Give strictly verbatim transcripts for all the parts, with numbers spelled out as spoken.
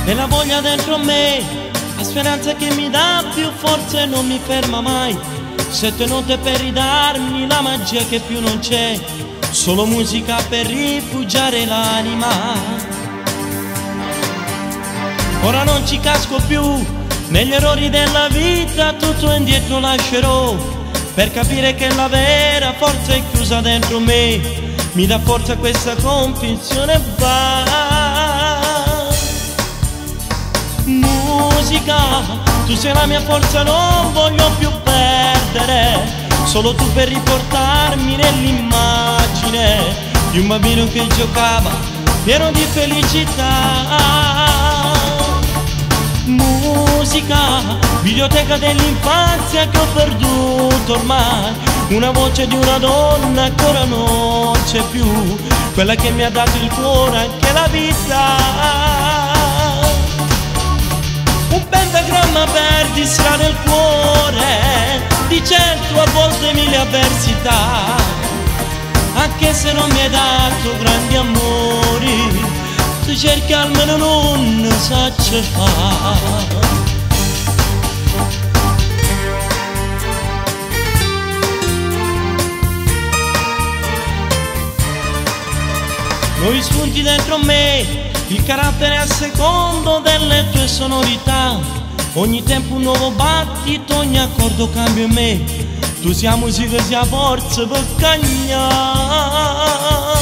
e la voglia dentro me, la speranza che mi dà più forza e non mi ferma mai. Sette note per ridarmi la magia che più non c'è, solo musica per rifugiare l'anima. Ora non ci casco più negli errori della vita, tutto indietro lascerò, per capire che la vera forza è chiusa dentro me. Mi dà forza questa convinzione, va. Musica, tu sei la mia forza, non voglio più perdere, solo tu per riportarmi nell'immagine di un bambino che giocava pieno di felicità. Musica, videoteca dell'infanzia che ho perduto ormai, una voce di una donna ancora non c'è più, quella che mi ha dato il cuore, anche la vita. Un pentagramma per distrarre il cuore, di certo a volte mille avversità, anche se non mi hai dato grandi amori, tu cerchi almeno non sace fare. Nuovi spunti dentro me, il carattere a secondo delle tue sonorità, ogni tempo un nuovo battito, ogni accordo cambia in me, tu sia musica sia forza per cagnare.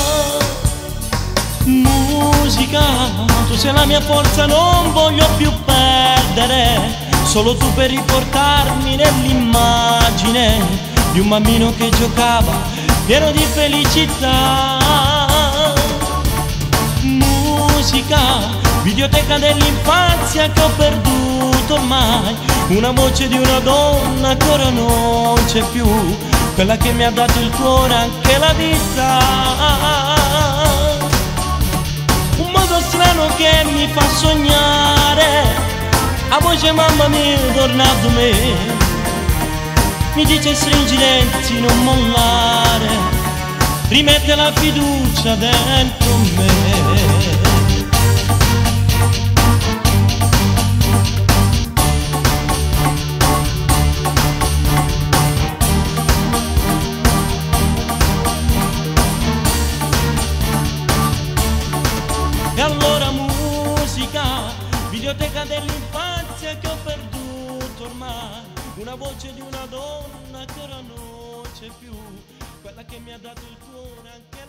Musica, tu sei la mia forza, non voglio più perdere, solo tu per riportarmi nell'immagine di un bambino che giocava pieno di felicità. Musica, videoteca dell'infanzia che ho perduto ormai, una voce di una donna ancora non c'è più, quella che mi ha dato il cuore, anche la vita. Un modo strano che mi fa sognare, a voce mamma mia tornato me, mi dice stringi i denti, non mollare, rimette la fiducia dentro me. E allora musica, videoteca dell'infanzia che ho perduto ormai, una voce di una donna ancora non c'è più, quella che mi ha dato il cuore, anche